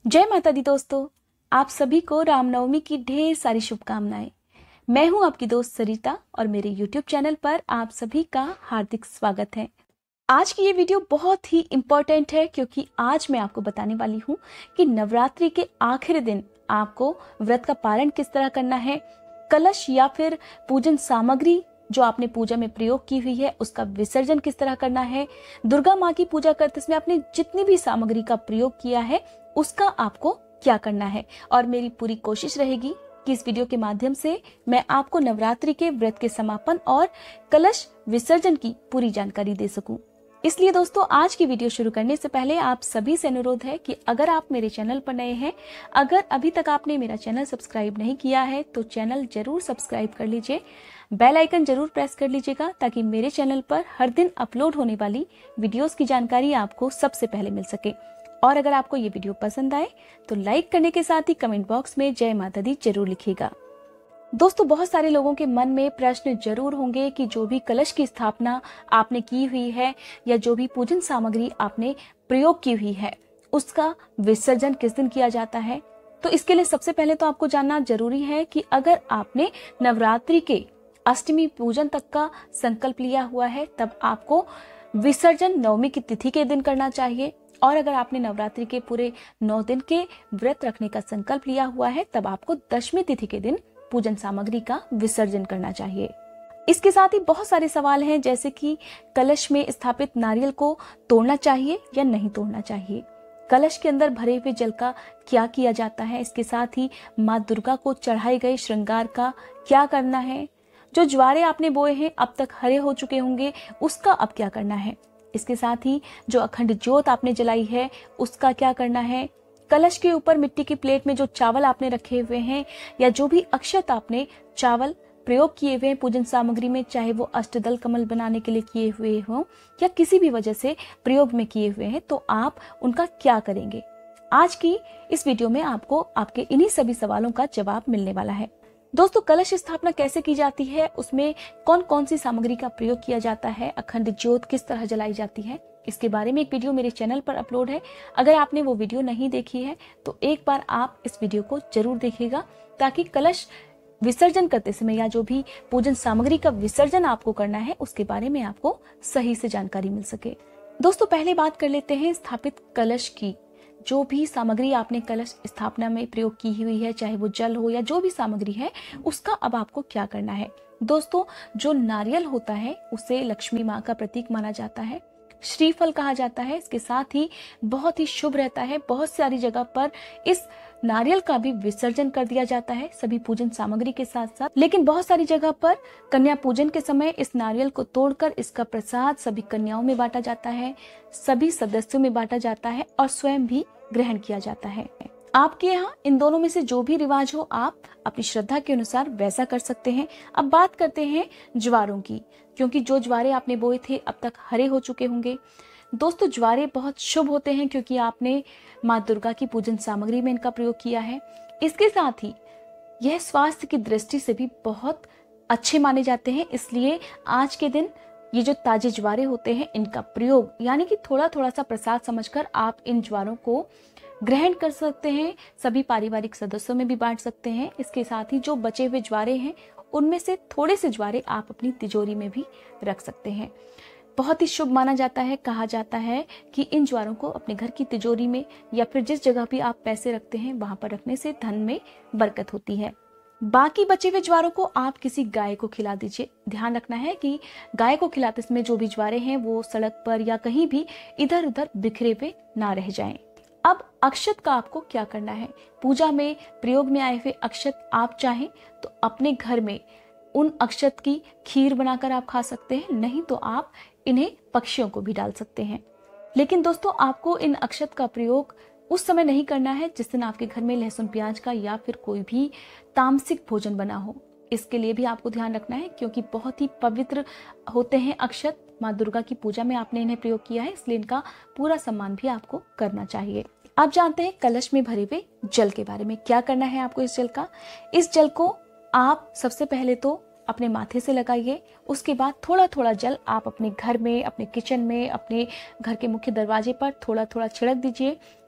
जय माता दी दोस्तों, आप सभी को रामनवमी की ढेर सारी शुभकामनाएं। मैं हूं आपकी दोस्त सरिता और मेरे YouTube चैनल पर आप सभी का हार्दिक स्वागत है। आज की ये वीडियो बहुत ही इम्पोर्टेंट है क्योंकि आज मैं आपको बताने वाली हूं कि नवरात्रि के आखिरी दिन आपको व्रत का पालन किस तरह करना है, कलश या फिर पूजन सामग्री जो आपने पूजा में प्रयोग की हुई है उसका विसर्जन किस तरह करना है, दुर्गा माँ की पूजा करते समय आपने जितनी भी सामग्री का प्रयोग किया है उसका आपको क्या करना है। और मेरी पूरी कोशिश रहेगी कि इस वीडियो के माध्यम से मैं आपको नवरात्रि के व्रत के समापन और कलश विसर्जन की पूरी जानकारी दे सकूं। इसलिए दोस्तों, आज की वीडियो शुरू करने से पहले आप सभी से अनुरोध है कि अगर आप मेरे चैनल पर नए हैं, अगर अभी तक आपने मेरा चैनल सब्सक्राइब नहीं किया है तो चैनल जरूर सब्सक्राइब कर लीजिए, बेल आइकन जरूर प्रेस कर लीजिएगा ताकि मेरे चैनल पर हर दिन अपलोड होने वाली वीडियोस की जानकारी आपको सबसे पहले मिल सके। और अगर आपको ये वीडियो पसंद आए तो लाइक करने के साथ ही कमेंट बॉक्स में जय माता दी जरूर लिखिएगा। दोस्तों, बहुत सारे लोगों के मन में प्रश्न जरूर होंगे कि जो भी कलश की स्थापना आपने की हुई है या जो भी पूजन सामग्री आपने प्रयोग की हुई है उसका विसर्जन किस दिन किया जाता है। तो इसके लिए सबसे पहले तो आपको जानना जरूरी है कि अगर आपने नवरात्रि के अष्टमी पूजन तक का संकल्प लिया हुआ है तब आपको विसर्जन नवमी की तिथि के दिन करना चाहिए, और अगर आपने नवरात्रि के पूरे 9 दिन के व्रत रखने का संकल्प लिया हुआ है तब आपको दशमी तिथि के दिन पूजन सामग्री का विसर्जन करना चाहिए। इसके साथ ही बहुत सारे सवाल हैं, जैसे कि कलश में स्थापित नारियल को तोड़ना चाहिए या नहीं तोड़ना चाहिए, कलश के अंदर भरे हुए जल का क्या किया जाता है, इसके साथ ही माँ दुर्गा को चढ़ाए गए श्रृंगार का क्या करना है, जो ज्वारे आपने बोए हैं अब तक हरे हो चुके होंगे उसका अब क्या करना है, इसके साथ ही जो अखंड ज्योत आपने जलाई है उसका क्या करना है, कलश के ऊपर मिट्टी की प्लेट में जो चावल आपने रखे हुए हैं या जो भी अक्षत आपने चावल प्रयोग किए हुए हैं पूजन सामग्री में, चाहे वो अष्टदल कमल बनाने के लिए किए हुए हों या किसी भी वजह से प्रयोग में किए हुए हैं, तो आप उनका क्या करेंगे। आज की इस वीडियो में आपको आपके इन्हीं सभी सवालों का जवाब मिलने वाला है। दोस्तों, कलश स्थापना कैसे की जाती है, उसमें कौन कौन सी सामग्री का प्रयोग किया जाता है, अखंड ज्योत किस तरह जलाई जाती है, इसके बारे में एक वीडियो मेरे चैनल पर अपलोड है। अगर आपने वो वीडियो नहीं देखी है तो एक बार आप इस वीडियो को जरूर देखिएगा ताकि कलश विसर्जन करते समय या जो भी पूजन सामग्री का विसर्जन आपको करना है उसके बारे में आपको सही से जानकारी मिल सके। दोस्तों, पहले बात कर लेते हैं स्थापित कलश की। जो भी सामग्री आपने कलश स्थापना में प्रयोग की हुई है, चाहे वो जल हो या जो भी सामग्री है, उसका अब आपको क्या करना है। दोस्तों, जो नारियल होता है उसे लक्ष्मी माँ का प्रतीक माना जाता है, श्रीफल कहा जाता है, इसके साथ ही बहुत ही शुभ रहता है। बहुत सारी जगह पर इस नारियल का भी विसर्जन कर दिया जाता है सभी पूजन सामग्री के साथ साथ, लेकिन बहुत सारी जगह पर कन्या पूजन के समय इस नारियल को तोड़कर इसका प्रसाद सभी कन्याओं में बांटा जाता है, सभी सदस्यों में बांटा जाता है और स्वयं भी ग्रहण किया जाता है। आपके यहाँ इन दोनों में से जो भी रिवाज हो आप अपनी श्रद्धा के अनुसार वैसा कर सकते हैं। अब बात करते हैं ज्वारों की, क्योंकि जो ज्वारे आपने बोए थे अब तक हरे हो चुके होंगे। दोस्तों, ज्वारे बहुत शुभ होते हैं क्योंकि आपने माँ दुर्गा की पूजन सामग्री में इनका प्रयोग किया है। इसके साथ ही यह स्वास्थ्य की दृष्टि से भी बहुत अच्छे माने जाते हैं, इसलिए आज के दिन ये जो ताजे ज्वारे होते हैं इनका प्रयोग यानी कि थोड़ा थोड़ा सा प्रसाद समझकर आप इन ज्वारों को ग्रहण कर सकते हैं, सभी पारिवारिक सदस्यों में भी बांट सकते हैं। इसके साथ ही जो बचे हुए ज्वारे हैं उनमें से थोड़े से ज्वारे आप अपनी तिजोरी में भी रख सकते हैं। बहुत ही शुभ माना जाता है, कहा जाता है कि इन ज्वारों को अपने घर की तिजोरी में या फिर जिस जगह भी आप पैसे रखते हैं वहां पर रखने से धन में बरकत होती है। बाकी बचे हुए ज्वारों को आप किसी गाय को खिला दीजिए। ध्यान रखना है कि गाय को खिलाते समय जो भी ज्वारे हैं वो सड़क पर या कहीं भी इधर उधर बिखरे हुए ना रह जाएं। अब अक्षत का आपको क्या करना है। पूजा में प्रयोग में आए हुए अक्षत आप चाहें तो अपने घर में उन अक्षत की खीर बनाकर आप खा सकते हैं, नहीं तो आप इन्हें पक्षियों को भी डाल सकते हैं। लेकिन दोस्तों, आपको इन अक्षत का प्रयोग उस समय नहीं करना है जिस दिन आपके घर में लहसुन प्याज का या फिर कोई भी तामसिक भोजन बना हो। इसके लिए भी आपको ध्यान रखना है क्योंकि बहुत ही पवित्र होते हैं अक्षत। माँ दुर्गा की पूजा में आपने इन्हें प्रयोग किया है, इसलिए इनका पूरा सम्मान भी आपको करना चाहिए। आप जानते हैं कलश में भरे हुए जल के बारे में। क्या करना है आपको इस जल का। इस जल को आप सबसे पहले तो अपने माथे से लगाइए, उसके बाद थोड़ा थोड़ा जल आप अपने घर में, अपने किचन में, अपने घर के मुख्य दरवाजे पर थोड़ा थोड़ा छिड़क दीजिए।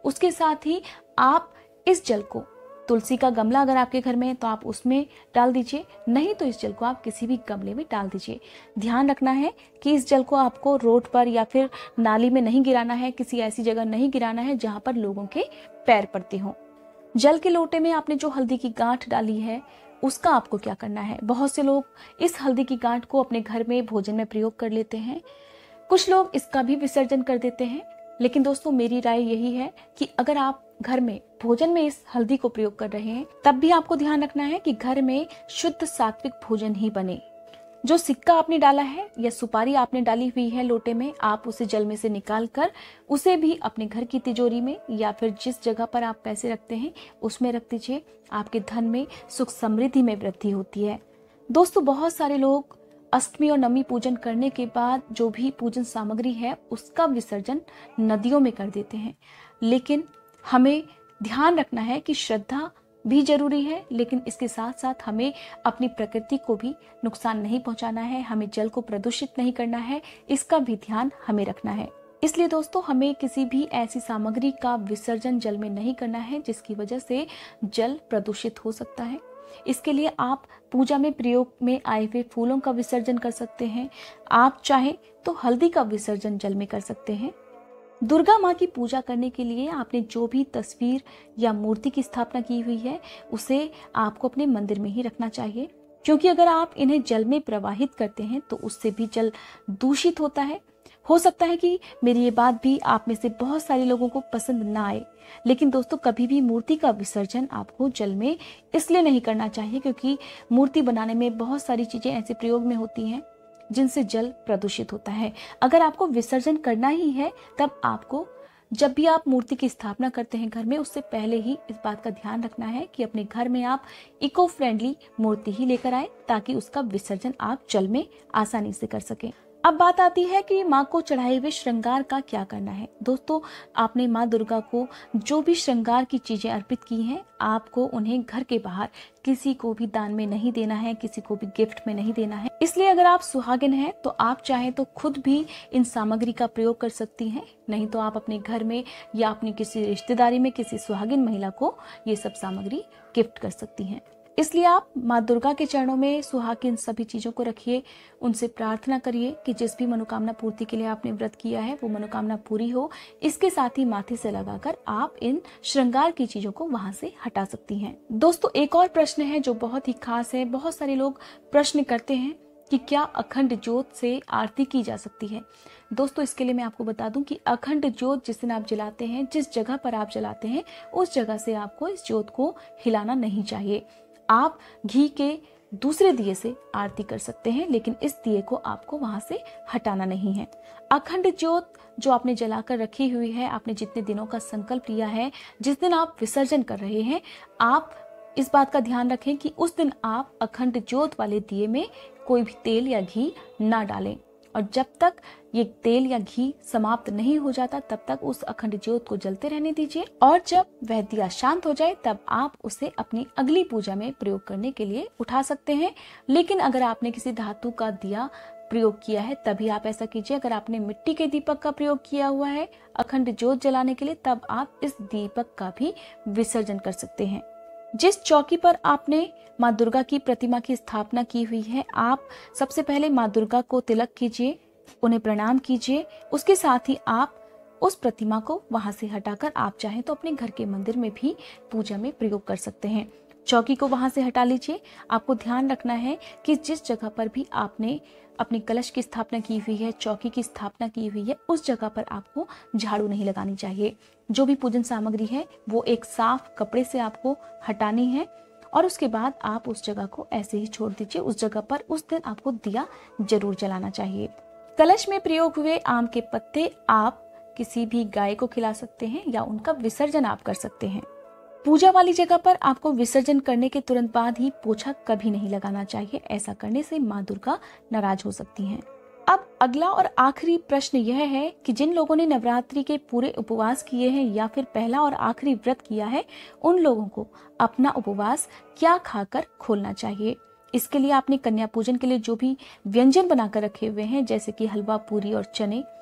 उसके साथ ही आप इस जल को, तुलसी का गमला अगर आपके घर में है तो आप उसमें डाल दीजिए, नहीं तो इस जल को आप किसी भी गमले में डाल दीजिए। ध्यान रखना है कि इस जल को आपको रोड पर या फिर नाली में नहीं गिराना है, किसी ऐसी जगह नहीं गिराना है जहां पर लोगों के पैर पड़ते हों। जल के लोटे में आपने जो हल्दी की गांठ डाली है उसका आपको क्या करना है। बहुत से लोग इस हल्दी की गांठ को अपने घर में भोजन में प्रयोग कर लेते हैं, कुछ लोग इसका भी विसर्जन कर देते हैं। लेकिन दोस्तों मेरी राय यही है कि अगर आप घर में भोजन में इस हल्दी को प्रयोग कर रहे हैं तब भी आपको ध्यान रखना है कि घर में शुद्ध सात्विक भोजन ही बने। जो सिक्का आपने डाला है या सुपारी आपने डाली हुई है लोटे में, आप उसे जल में से निकाल कर उसे भी अपने घर की तिजोरी में या फिर जिस जगह पर आप पैसे रखते हैं उसमें रख दीजिए। आपके धन में सुख समृद्धि में वृद्धि होती है। दोस्तों बहुत सारे लोग अष्टमी और नवमी पूजन करने के बाद जो भी पूजन सामग्री है उसका विसर्जन नदियों में कर देते हैं, लेकिन हमें ध्यान रखना है कि श्रद्धा भी जरूरी है, लेकिन इसके साथ साथ हमें अपनी प्रकृति को भी नुकसान नहीं पहुंचाना है, हमें जल को प्रदूषित नहीं करना है, इसका भी ध्यान हमें रखना है। इसलिए दोस्तों हमें किसी भी ऐसी सामग्री का विसर्जन जल में नहीं करना है जिसकी वजह से जल प्रदूषित हो सकता है। इसके लिए आप पूजा में प्रयोग में आए हुए फूलों का विसर्जन कर सकते हैं। आप चाहें तो हल्दी का विसर्जन जल में कर सकते हैं। दुर्गा माँ की पूजा करने के लिए आपने जो भी तस्वीर या मूर्ति की स्थापना की हुई है उसे आपको अपने मंदिर में ही रखना चाहिए, क्योंकि अगर आप इन्हें जल में प्रवाहित करते हैं तो उससे भी जल दूषित होता है। हो सकता है कि मेरी ये बात भी आप में से बहुत सारे लोगों को पसंद ना आए, लेकिन दोस्तों कभी भी मूर्ति का विसर्जन आपको जल में इसलिए नहीं करना चाहिए क्योंकि मूर्ति बनाने में बहुत सारी चीजें ऐसे प्रयोग में होती हैं जिनसे जल प्रदूषित होता है। अगर आपको विसर्जन करना ही है तब आपको जब भी आप मूर्ति की स्थापना करते हैं घर में, उससे पहले ही इस बात का ध्यान रखना है कि अपने घर में आप इको फ्रेंडली मूर्ति ही लेकर आए ताकि उसका विसर्जन आप जल में आसानी से कर सकें। अब बात आती है कि माँ को चढ़ाए हुए श्रृंगार का क्या करना है। दोस्तों आपने माँ दुर्गा को जो भी श्रृंगार की चीजें अर्पित की हैं, आपको उन्हें घर के बाहर किसी को भी दान में नहीं देना है, किसी को भी गिफ्ट में नहीं देना है। इसलिए अगर आप सुहागिन हैं तो आप चाहें तो खुद भी इन सामग्री का प्रयोग कर सकती हैं, नहीं तो आप अपने घर में या अपनी किसी रिश्तेदारी में किसी सुहागिन महिला को ये सब सामग्री गिफ्ट कर सकती हैं। इसलिए आप माँ दुर्गा के चरणों में सुहागिन सभी चीजों को रखिए, उनसे प्रार्थना करिए कि जिस भी मनोकामना पूर्ति के लिए आपने व्रत किया है वो मनोकामना पूरी हो। इसके साथ ही माथे से लगाकर आप इन श्रृंगार की चीजों को वहां से हटा सकती हैं। दोस्तों एक और प्रश्न है जो बहुत ही खास है। बहुत सारे लोग प्रश्न करते हैं कि क्या अखंड ज्योत से आरती की जा सकती है। दोस्तों इसके लिए मैं आपको बता दूं कि अखंड ज्योत जिस दिन आप जलाते हैं, जिस जगह पर आप जलाते हैं, उस जगह से आपको इस ज्योत को हिलाना नहीं चाहिए। आप घी के दूसरे दिए से आरती कर सकते हैं, लेकिन इस दिए को आपको वहां से हटाना नहीं है। अखंड ज्योत जो आपने जलाकर रखी हुई है, आपने जितने दिनों का संकल्प लिया है, जिस दिन आप विसर्जन कर रहे हैं, आप इस बात का ध्यान रखें कि उस दिन आप अखंड ज्योत वाले दिए में कोई भी तेल या घी ना डालें, और जब तक ये तेल या घी समाप्त नहीं हो जाता तब तक उस अखंड ज्योत को जलते रहने दीजिए, और जब वह दिया शांत हो जाए तब आप उसे अपनी अगली पूजा में प्रयोग करने के लिए उठा सकते हैं। लेकिन अगर आपने किसी धातु का दिया प्रयोग किया है तभी आप ऐसा कीजिए। अगर आपने मिट्टी के दीपक का प्रयोग किया हुआ है अखंड ज्योत जलाने के लिए, तब आप इस दीपक का भी विसर्जन कर सकते हैं। जिस चौकी पर आपने माँ दुर्गा की प्रतिमा की स्थापना की हुई है, आप सबसे पहले माँ दुर्गा को तिलक कीजिए, उन्हें प्रणाम कीजिए। उसके साथ ही आप उस प्रतिमा को वहां से हटाकर आप चाहें तो अपने घर के मंदिर में भी पूजा में प्रयोग कर सकते हैं। चौकी को वहां से हटा लीजिए। आपको ध्यान रखना है कि जिस जगह पर भी आपने अपनी कलश की स्थापना की हुई है, चौकी की स्थापना की हुई है, उस जगह पर आपको झाड़ू नहीं लगानी चाहिए। जो भी पूजन सामग्री है वो एक साफ कपड़े से आपको हटानी है, और उसके बाद आप उस जगह को ऐसे ही छोड़ दीजिए। उस जगह पर उस दिन आपको दिया जरूर जलाना चाहिए। कलश में प्रयोग हुए आम के पत्ते आप किसी भी गाय को खिला सकते हैं या उनका विसर्जन आप कर सकते हैं। पूजा वाली जगह पर आपको विसर्जन करने के तुरंत बाद ही पोछा कभी नहीं लगाना चाहिए। ऐसा करने से माँ दुर्गा नाराज हो सकती हैं। अब अगला और आखिरी प्रश्न यह है कि जिन लोगों ने नवरात्रि के पूरे उपवास किए हैं या फिर पहला और आखिरी व्रत किया है, उन लोगों को अपना उपवास क्या खाकर खोलना चाहिए। इसके लिए आपने कन्या पूजन के लिए जो भी व्यंजन बनाकर रखे हुए हैं, जैसे कि हलवा, पूरी और चने,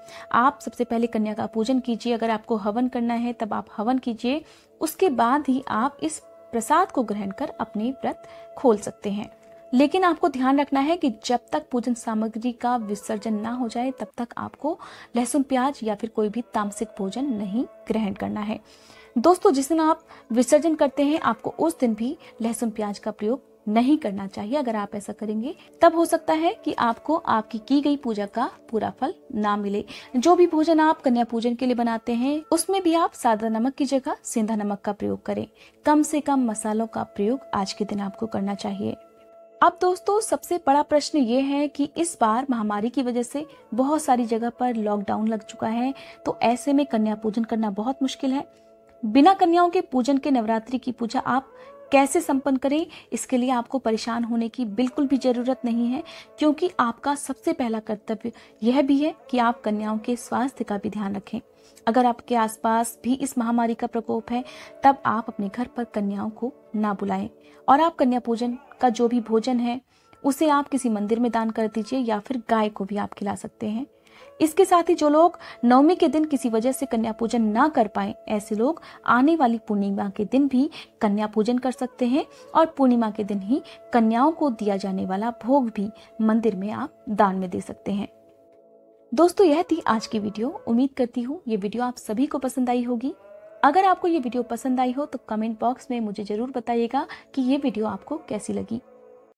आप सबसे पहले कन्या का पूजन कीजिए। अगर आपको हवन करना है तब आप हवन कीजिए, उसके बाद ही आप इस प्रसाद को ग्रहण कर अपने व्रत खोल सकते हैं। लेकिन आपको ध्यान रखना है कि जब तक पूजन सामग्री का विसर्जन ना हो जाए तब तक आपको लहसुन प्याज या फिर कोई भी तामसिक भोजन नहीं ग्रहण करना है। दोस्तों, जिस दिन आप विसर्जन करते हैं आपको उस दिन भी लहसुन प्याज का प्रयोग नहीं करना चाहिए। अगर आप ऐसा करेंगे तब हो सकता है कि आपको आपकी की गई पूजा का पूरा फल ना मिले। जो भी भोजन आप कन्या पूजन के लिए बनाते हैं उसमें भी आप सादा नमक की जगह सेंधा नमक का प्रयोग करें। कम से कम मसालों का प्रयोग आज के दिन आपको करना चाहिए। अब दोस्तों, सबसे बड़ा प्रश्न ये है कि इस बार महामारी की वजह से बहुत सारी जगह पर लॉकडाउन लग चुका है, तो ऐसे में कन्या पूजन करना बहुत मुश्किल है। बिना कन्याओं के पूजन के नवरात्रि की पूजा आप कैसे संपन्न करें, इसके लिए आपको परेशान होने की बिल्कुल भी जरूरत नहीं है, क्योंकि आपका सबसे पहला कर्तव्य यह भी है कि आप कन्याओं के स्वास्थ्य का भी ध्यान रखें। अगर आपके आसपास भी इस महामारी का प्रकोप है तब आप अपने घर पर कन्याओं को ना बुलाएं और आप कन्या पूजन का जो भी भोजन है उसे आप किसी मंदिर में दान कर दीजिए या फिर गाय को भी आप खिला सकते हैं। इसके साथ ही जो लोग नवमी के दिन किसी वजह से कन्या पूजन ना कर पाए, ऐसे लोग आने वाली पूर्णिमा के दिन भी कन्या पूजन कर सकते हैं और पूर्णिमा के दिन ही कन्याओं को दिया जाने वाला भोग भी मंदिर में आप दान में दे सकते हैं। दोस्तों, यह थी आज की वीडियो। उम्मीद करती हूँ ये वीडियो आप सभी को पसंद आई होगी। अगर आपको ये वीडियो पसंद आई हो तो कमेंट बॉक्स में मुझे जरूर बताइएगा कि ये वीडियो आपको कैसी लगी।